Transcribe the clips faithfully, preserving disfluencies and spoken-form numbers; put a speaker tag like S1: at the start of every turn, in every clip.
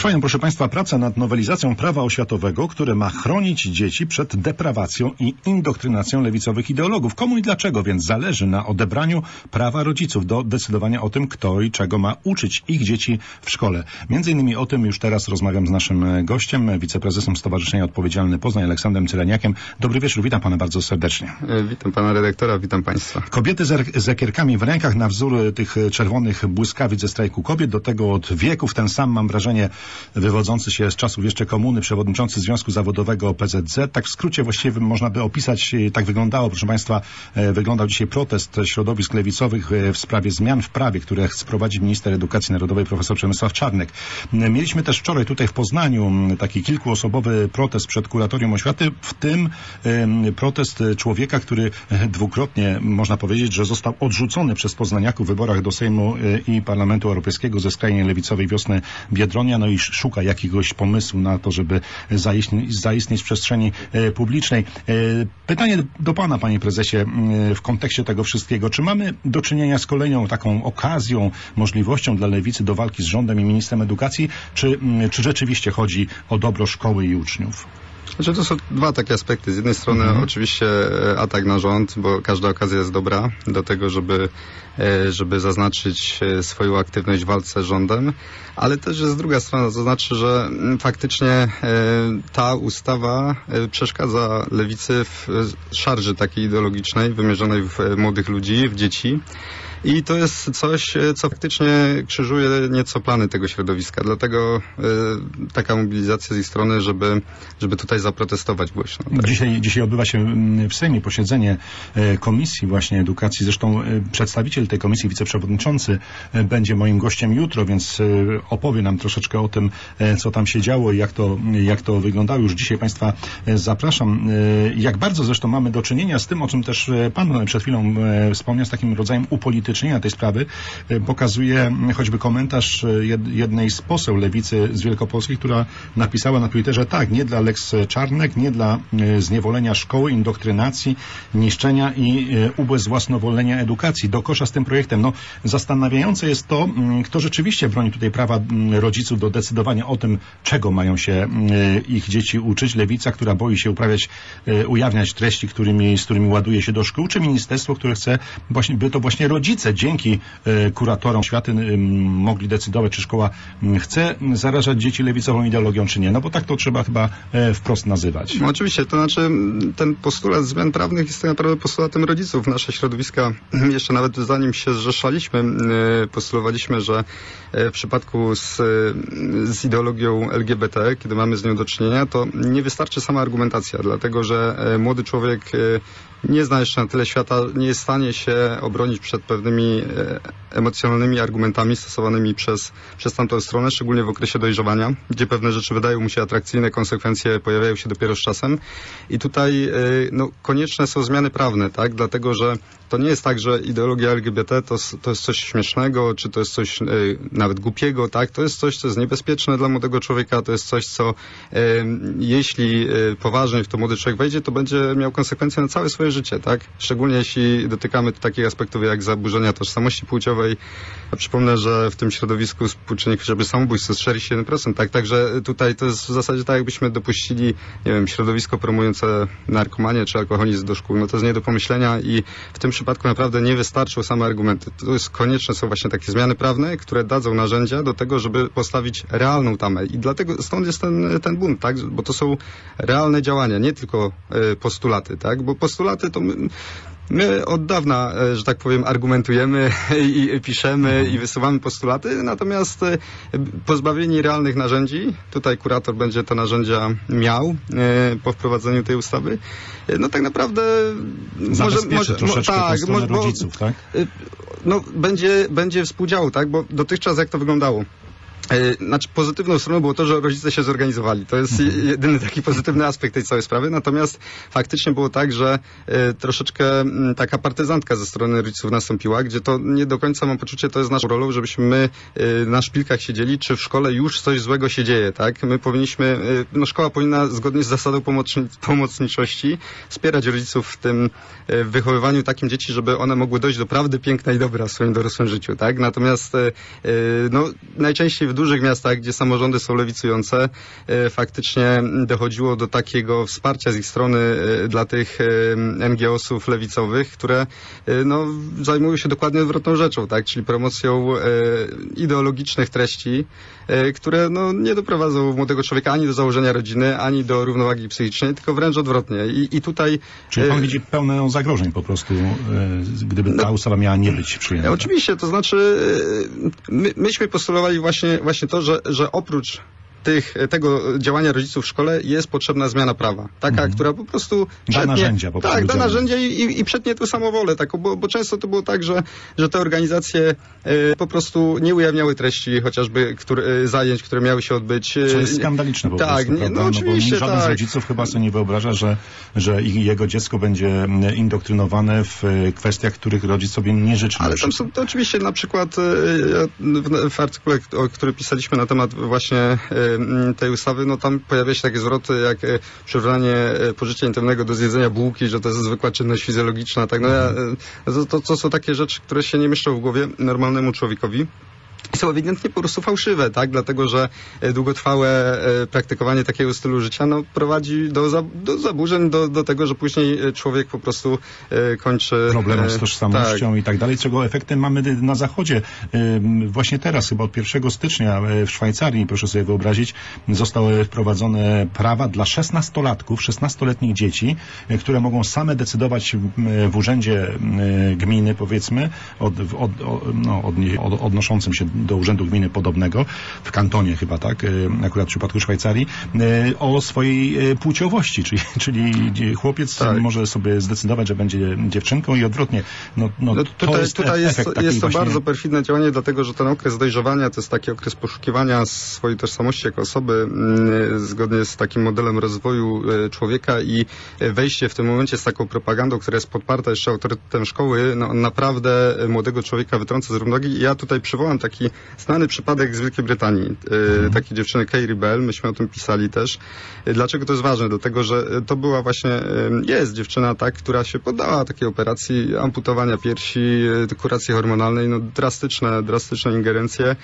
S1: Trwają, proszę Państwa, prace nad nowelizacją prawa oświatowego, które ma chronić dzieci przed deprawacją i indoktrynacją lewicowych ideologów. Komu i dlaczego więc zależy na odebraniu prawa rodziców do decydowania o tym, kto i czego ma uczyć ich dzieci w szkole? Między innymi o tym już teraz rozmawiam z naszym gościem, wiceprezesem Stowarzyszenia Odpowiedzialny Poznań, Aleksandrem Cyreniakiem. Dobry wieczór, witam pana bardzo serdecznie.
S2: Witam pana redaktora, witam państwa.
S1: Kobiety z, z ekierkami w rękach na wzór tych czerwonych błyskawic ze strajku kobiet, do tego od wieków ten sam, mam wrażenie, wywodzący się z czasów jeszcze komuny, przewodniczący Związku Zawodowego O P Z Z. Tak w skrócie właściwie można by opisać, tak wyglądało, proszę państwa, wyglądał dzisiaj protest środowisk lewicowych w sprawie zmian w prawie, które chce wprowadzić minister edukacji narodowej profesor Przemysław Czarnek. Mieliśmy też wczoraj tutaj w Poznaniu taki kilkuosobowy protest przed Kuratorium Oświaty, w tym protest człowieka, który dwukrotnie, można powiedzieć, że został odrzucony przez poznaniaków w wyborach do Sejmu i Parlamentu Europejskiego ze skrajnie lewicowej Wiosny Biedronia, no i szuka jakiegoś pomysłu na to, żeby zaistnieć, zaistnieć w przestrzeni publicznej. Pytanie do pana, panie prezesie, w kontekście tego wszystkiego. Czy mamy do czynienia z kolejną taką okazją, możliwością dla lewicy do walki z rządem i ministrem edukacji, czy, czy rzeczywiście chodzi o dobro szkoły i uczniów?
S2: Znaczy, to są dwa takie aspekty. Z jednej strony mhm. oczywiście atak na rząd, bo każda okazja jest dobra do tego, żeby, żeby zaznaczyć swoją aktywność w walce z rządem, ale też jest druga strona, to znaczy, że faktycznie ta ustawa przeszkadza lewicy w szarży takiej ideologicznej, wymierzonej w młodych ludzi, w dzieci. I to jest coś, co faktycznie krzyżuje nieco plany tego środowiska. Dlatego y, taka mobilizacja z ich strony, żeby, żeby tutaj zaprotestować głośno. Tak?
S1: Dzisiaj, dzisiaj odbywa się w Sejmie posiedzenie Komisji właśnie Edukacji. Zresztą przedstawiciel tej komisji, wiceprzewodniczący, będzie moim gościem jutro, więc opowie nam troszeczkę o tym, co tam się działo i jak to, jak to wyglądało. Już dzisiaj Państwa zapraszam. Jak bardzo zresztą mamy do czynienia z tym, o czym też Pan przed chwilą wspomniał, z takim rodzajem upolitycznienia tej sprawy, pokazuje choćby komentarz jednej z poseł lewicy z Wielkopolski, która napisała na Twitterze: tak, nie dla Lex Czarnek, nie dla zniewolenia szkoły, indoktrynacji, niszczenia i ubezwłasnowolnienia edukacji. Do kosza z tym projektem. No, zastanawiające jest to, kto rzeczywiście broni tutaj prawa rodziców do decydowania o tym, czego mają się ich dzieci uczyć. Lewica, która boi się uprawiać, ujawniać treści, którymi, z którymi ładuje się do szkół, czy ministerstwo, które chce, właśnie, by to właśnie rodzice dzięki y, kuratorom oświaty y, mogli decydować, czy szkoła y, chce zarażać dzieci lewicową ideologią, czy nie. No bo tak to trzeba chyba y, wprost nazywać.
S2: No oczywiście, to znaczy ten postulat zmian prawnych jest tak naprawdę postulatem rodziców. Nasze środowiska, jeszcze nawet zanim się zrzeszaliśmy, y, postulowaliśmy, że y, w przypadku z, y, z ideologią L G B T, kiedy mamy z nią do czynienia, to nie wystarczy sama argumentacja, dlatego że y, młody człowiek y, nie zna jeszcze na tyle świata, nie jest w stanie się obronić przed pewnymi e, emocjonalnymi argumentami stosowanymi przez, przez tamtą stronę, szczególnie w okresie dojrzewania, gdzie pewne rzeczy wydają mu się atrakcyjne, konsekwencje pojawiają się dopiero z czasem. I tutaj e, no, konieczne są zmiany prawne, tak? Dlatego, że to nie jest tak, że ideologia L G B T to, to jest coś śmiesznego, czy to jest coś e, nawet głupiego, tak? To jest coś, co jest niebezpieczne dla młodego człowieka, to jest coś, co e, jeśli e, poważnie w to młody człowiek wejdzie, to będzie miał konsekwencje na całe swoje życie, tak? Szczególnie jeśli dotykamy takich aspektów jak zaburzenia tożsamości płciowej. Ja przypomnę, że w tym środowisku współczynnik chociażby samobójstw to jest czterdzieści jeden procent, tak? Także tutaj to jest w zasadzie tak, jakbyśmy dopuścili, nie wiem, środowisko promujące narkomanię czy alkoholizm do szkół. No to jest nie do pomyślenia i w tym przypadku naprawdę nie wystarczą same argumenty. To jest konieczne są właśnie takie zmiany prawne, które dadzą narzędzia do tego, żeby postawić realną tamę. I dlatego stąd jest ten, ten bunt, tak? Bo to są realne działania, nie tylko y, postulaty, tak? Bo postulaty to my, My od dawna, że tak powiem, argumentujemy i, i piszemy i wysuwamy postulaty, natomiast pozbawieni realnych narzędzi, tutaj kurator będzie te narzędzia miał e, po wprowadzeniu tej ustawy, no tak naprawdę może, może
S1: troszeczkę
S2: tak,
S1: może,
S2: bo,
S1: rodziców, tak?
S2: No będzie, będzie współdziału, tak, bo dotychczas jak to wyglądało? Znaczy pozytywną stroną było to, że rodzice się zorganizowali. To jest jedyny taki pozytywny aspekt tej całej sprawy. Natomiast faktycznie było tak, że y, troszeczkę y, taka partyzantka ze strony rodziców nastąpiła, gdzie to nie do końca mam poczucie, to jest naszą rolą, żebyśmy my y, na szpilkach siedzieli, czy w szkole już coś złego się dzieje, tak? My powinniśmy, y, no szkoła powinna zgodnie z zasadą pomocni pomocniczości wspierać rodziców w tym y, wychowywaniu takim dzieci, żeby one mogły dojść do prawdy piękna i dobra w swoim dorosłym życiu, tak? Natomiast y, y, no najczęściej w dużych miastach, gdzie samorządy są lewicujące, faktycznie dochodziło do takiego wsparcia z ich strony dla tych en gie osów lewicowych, które no, zajmują się dokładnie odwrotną rzeczą, tak? Czyli promocją ideologicznych treści, które no, nie doprowadzą młodego człowieka ani do założenia rodziny, ani do równowagi psychicznej, tylko wręcz odwrotnie. I, i tutaj...
S1: Czyli pan widzi pełne zagrożeń po prostu, gdyby ta ustawa miała nie być przyjęta.
S2: Oczywiście, to znaczy my, myśmy postulowali właśnie, właśnie to, że, że oprócz tych, tego działania rodziców w szkole jest potrzebna zmiana prawa. Taka, mm. która po prostu
S1: da narzędzia po prostu.
S2: Tak, da narzędzia i, i, i przetnie tę samowolę. Tak, bo, bo często to było tak, że, że te organizacje y, po prostu nie ujawniały treści chociażby który, y, zajęć, które miały się odbyć.
S1: Co jest skandaliczne po
S2: tak,
S1: prostu,
S2: nie, no, oczywiście,
S1: no bo żaden
S2: tak.
S1: z rodziców chyba sobie nie wyobraża, że, że jego dziecko będzie indoktrynowane w kwestiach, których rodzic sobie nie życzy.
S2: Ale tam są to oczywiście na przykład y, w, w artykule, o który pisaliśmy na temat właśnie y, tej ustawy, no tam pojawia się takie zwroty jak e, przyrównanie e, pożycia intymnego do zjedzenia bułki, że to jest zwykła czynność fizjologiczna. Tak? No ja, e, to, to, to są takie rzeczy, które się nie mieszczą w głowie normalnemu człowiekowi. Są ewidentnie po prostu fałszywe, tak? Dlatego, że długotrwałe e, praktykowanie takiego stylu życia no, prowadzi do, za, do zaburzeń, do, do tego, że później człowiek po prostu e, kończy...
S1: Problemem z tożsamością
S2: tak.
S1: i tak dalej, czego efektem mamy na Zachodzie. E, właśnie teraz, chyba od pierwszego stycznia w Szwajcarii, proszę sobie wyobrazić, zostały wprowadzone prawa dla szesnastolatków, szesnastoletnich dzieci, e, które mogą same decydować w, w urzędzie e, gminy, powiedzmy, od, od, no, od, od, odnoszącym się do urzędu gminy podobnego, w kantonie chyba, tak, akurat w przypadku Szwajcarii, o swojej płciowości, czyli, czyli chłopiec tak. może sobie zdecydować, że będzie dziewczynką i odwrotnie. No, no,
S2: no
S1: to
S2: tutaj
S1: jest,
S2: tutaj jest, jest to
S1: właśnie...
S2: bardzo perfidne działanie, dlatego, że ten okres dojrzewania to jest taki okres poszukiwania swojej tożsamości jako osoby zgodnie z takim modelem rozwoju człowieka i wejście w tym momencie z taką propagandą, która jest podparta jeszcze autorytetem szkoły, no, naprawdę młodego człowieka wytrąca z równowagi. Ja tutaj przywołam taki znany przypadek z Wielkiej Brytanii, mhm. takiej dziewczyny Katie Bell, myśmy o tym pisali też. Dlaczego to jest ważne? Dlatego, że to była właśnie, jest dziewczyna tak, która się poddała takiej operacji amputowania piersi, kuracji hormonalnej, no drastyczne, drastyczne ingerencje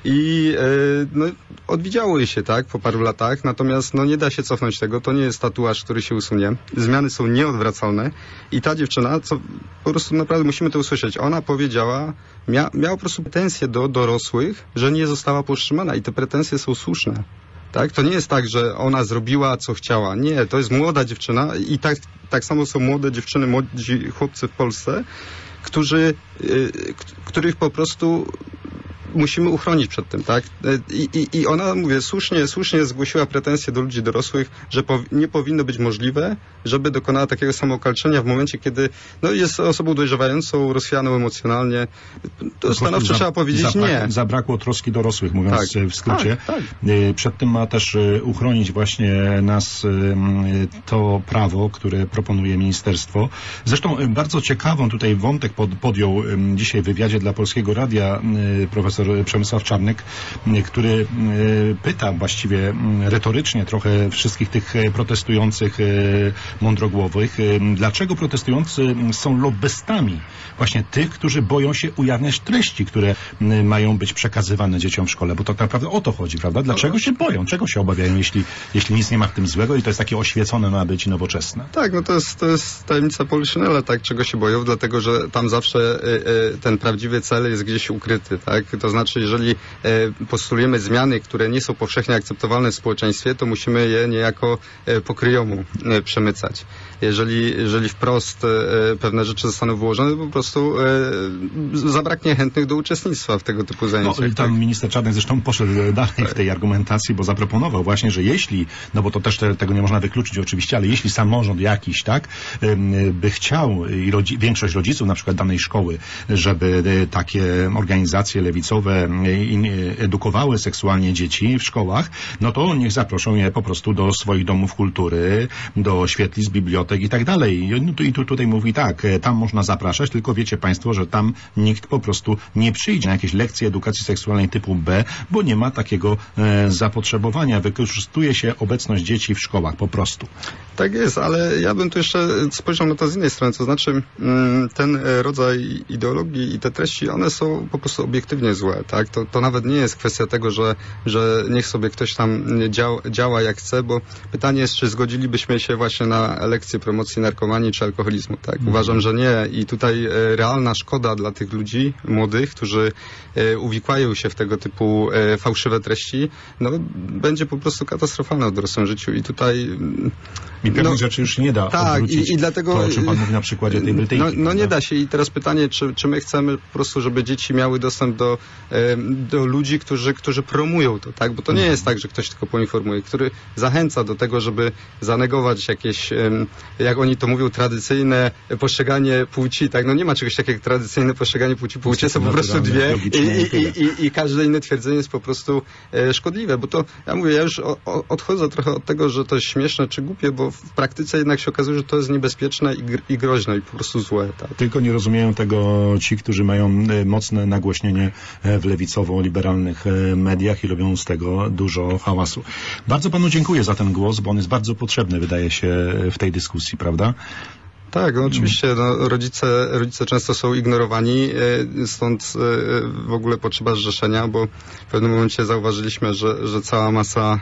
S2: i no, odwidziało jej się tak po paru latach, natomiast no nie da się cofnąć tego, to nie jest tatuaż, który się usunie. Zmiany są nieodwracalne i ta dziewczyna, co po prostu naprawdę musimy to usłyszeć, ona powiedziała, mia, miała po prostu pretensje do dorosłych, że nie została powstrzymana i te pretensje są słuszne. Tak? To nie jest tak, że ona zrobiła, co chciała. Nie, to jest młoda dziewczyna i tak, tak samo są młode dziewczyny, młodzi chłopcy w Polsce, którzy, y, których po prostu musimy uchronić przed tym, tak? I, i, i ona, mówię, słusznie, słusznie zgłosiła pretensje do ludzi dorosłych, że po, nie powinno być możliwe, żeby dokonała takiego samookaleczenia w momencie, kiedy no, jest osobą dojrzewającą, rozchwianą emocjonalnie. To stanowczo trzeba powiedzieć
S1: zabrak,
S2: nie.
S1: Zabrakło troski dorosłych, mówiąc
S2: tak,
S1: w skrócie.
S2: Tak, tak.
S1: Przed tym ma też uchronić właśnie nas to prawo, które proponuje ministerstwo. Zresztą bardzo ciekawą tutaj wątek pod, podjął dzisiaj w wywiadzie dla Polskiego Radia profesor Przemysław Czarnek, który pyta właściwie retorycznie trochę wszystkich tych protestujących mądrogłowych, dlaczego protestujący są lobbystami właśnie tych, którzy boją się ujawniać treści, które mają być przekazywane dzieciom w szkole, bo to tak naprawdę o to chodzi, prawda? Dlaczego się boją? Czego się obawiają, jeśli, jeśli nic nie ma w tym złego i to jest takie oświecone ma być i nowoczesne?
S2: Tak, no to jest, to jest tajemnica Poliszynela, tak, czego się boją, dlatego, że tam zawsze y, y, ten prawdziwy cel jest gdzieś ukryty, tak? To znaczy, jeżeli y, postulujemy zmiany, które nie są powszechnie akceptowalne w społeczeństwie, to musimy je niejako y, po kryjomu y, przemycać. Jeżeli, jeżeli wprost y, pewne rzeczy zostaną wyłożone, to po prostu y, zabraknie chętnych do uczestnictwa w tego typu zajęciach.
S1: No, tam
S2: tak?
S1: minister Czarnek zresztą poszedł dalej w tej argumentacji, bo zaproponował właśnie, że jeśli, no bo to też te, tego nie można wykluczyć oczywiście, ale jeśli samorząd jakiś, tak, by chciał i rodzi, większość rodziców na przykład danej szkoły, żeby takie organizacje lewicowe edukowały seksualnie dzieci w szkołach, no to niech zaproszą je po prostu do swoich domów kultury, do świetlic, bibliotek, dyskotek i tak dalej. I, no, i tu, tutaj mówi tak, e, tam można zapraszać, tylko wiecie państwo, że tam nikt po prostu nie przyjdzie na jakieś lekcje edukacji seksualnej typu B, bo nie ma takiego e, zapotrzebowania. Wykorzystuje się obecność dzieci w szkołach po prostu.
S2: Tak jest, ale ja bym tu jeszcze spojrzał na to z innej strony, to znaczy ten rodzaj ideologii i te treści, one są po prostu obiektywnie złe, tak? To, to nawet nie jest kwestia tego, że, że niech sobie ktoś tam dział, działa jak chce, bo pytanie jest, czy zgodzilibyśmy się właśnie na lekcje promocji narkomanii czy alkoholizmu, tak? Mhm. Uważam, że nie i tutaj realna szkoda dla tych ludzi młodych, którzy uwikłają się w tego typu fałszywe treści, no będzie po prostu katastrofalna w dorosłym życiu i tutaj
S1: I pewnych
S2: no,
S1: rzeczy już nie da
S2: tak,
S1: odwrócić.
S2: I, i dlatego,
S1: to, o czym pan mówi na przykładzie tej Brytyjki.
S2: No, no nie da się i teraz pytanie, czy, czy my chcemy po prostu, żeby dzieci miały dostęp do, do ludzi, którzy, którzy promują to, tak? Bo to nie
S1: mhm.
S2: jest tak, że ktoś tylko poinformuje, który zachęca do tego, żeby zanegować jakieś, jak oni to mówią, tradycyjne postrzeganie płci, tak? No nie ma czegoś takiego jak tradycyjne postrzeganie płci. Płcie są po prostu dwie i, i, i, i, i każde inne twierdzenie jest po prostu szkodliwe, bo to, ja mówię, ja już o, o, odchodzę trochę od tego, że to jest śmieszne czy głupie, bo w praktyce jednak się okazuje, że to jest niebezpieczne i, gr i groźne i po prostu złe. Tak?
S1: Tylko nie rozumieją tego ci, którzy mają mocne nagłośnienie w lewicowo-liberalnych mediach i robią z tego dużo hałasu. Bardzo panu dziękuję za ten głos, bo on jest bardzo potrzebny, wydaje się, w tej dyskusji, prawda?
S2: Tak, no oczywiście no, rodzice, rodzice często są ignorowani, stąd w ogóle potrzeba zrzeszenia, bo w pewnym momencie zauważyliśmy, że, że cała masa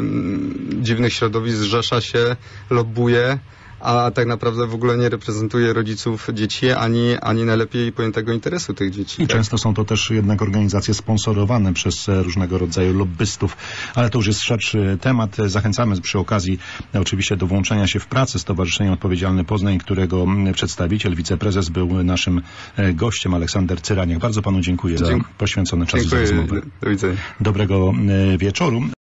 S2: y, dziwnych środowisk zrzesza się, lobbuje, a tak naprawdę w ogóle nie reprezentuje rodziców dzieci, ani, ani najlepiej pojętego interesu tych dzieci.
S1: I
S2: tak?
S1: często są to też jednak organizacje sponsorowane przez różnego rodzaju lobbystów, ale to już jest szerszy temat. Zachęcamy przy okazji oczywiście do włączenia się w pracę Stowarzyszenia Odpowiedzialny Poznań, którego przedstawiciel, wiceprezes był naszym gościem, Aleksander Cyraniak. Bardzo panu dziękuję, dziękuję. za poświęcony czas
S2: dziękuję.
S1: za rozmowę.
S2: Do widzenia.
S1: Dobrego wieczoru.